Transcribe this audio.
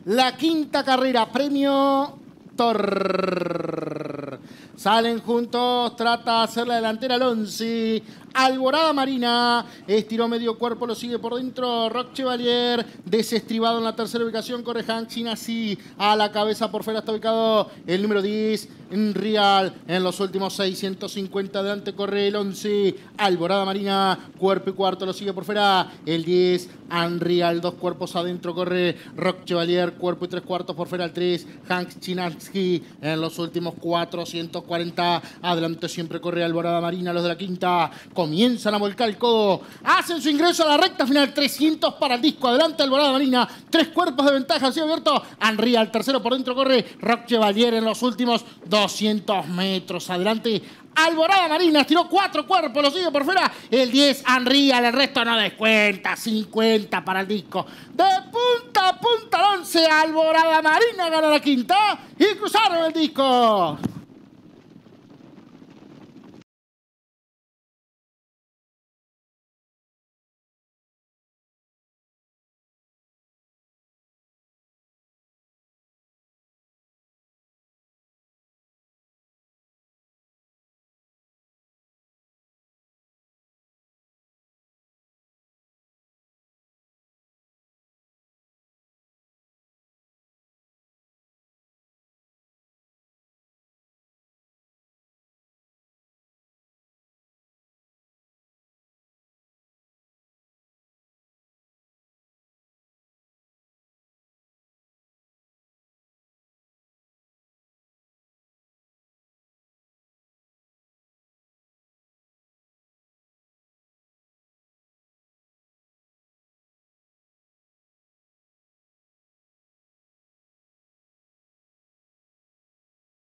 la quinta carrera, premio Thor. Salen juntos, trata de hacer la delantera al 11. Alborada Marina, estiró medio cuerpo, lo sigue por dentro Rock Chevalier, desestribado en la tercera ubicación, corre Hank Chinasi, a la cabeza por fuera está ubicado el número 10, Real, en los últimos 650, adelante corre el 11, Alborada Marina, cuerpo y cuarto, lo sigue por fuera el 10, Unreal, dos cuerpos adentro, corre Rock Chevalier, cuerpo y tres cuartos por fuera el 3, Hank Chinasi, en los últimos 440, adelante siempre corre Alborada Marina, los de la quinta, comienzan a volcar el codo, hacen su ingreso a la recta final, 300 para el disco, adelante Alborada Marina, tres cuerpos de ventaja, sigue abierto, Unreal, tercero por dentro corre Rock Chevalier en los últimos 200 metros, adelante Alborada Marina, estiró cuatro cuerpos, lo sigue por fuera el 10, Unreal, el resto no descuenta, 50 para el disco, de punta a punta el 11, Alborada Marina gana la quinta y cruzaron el disco.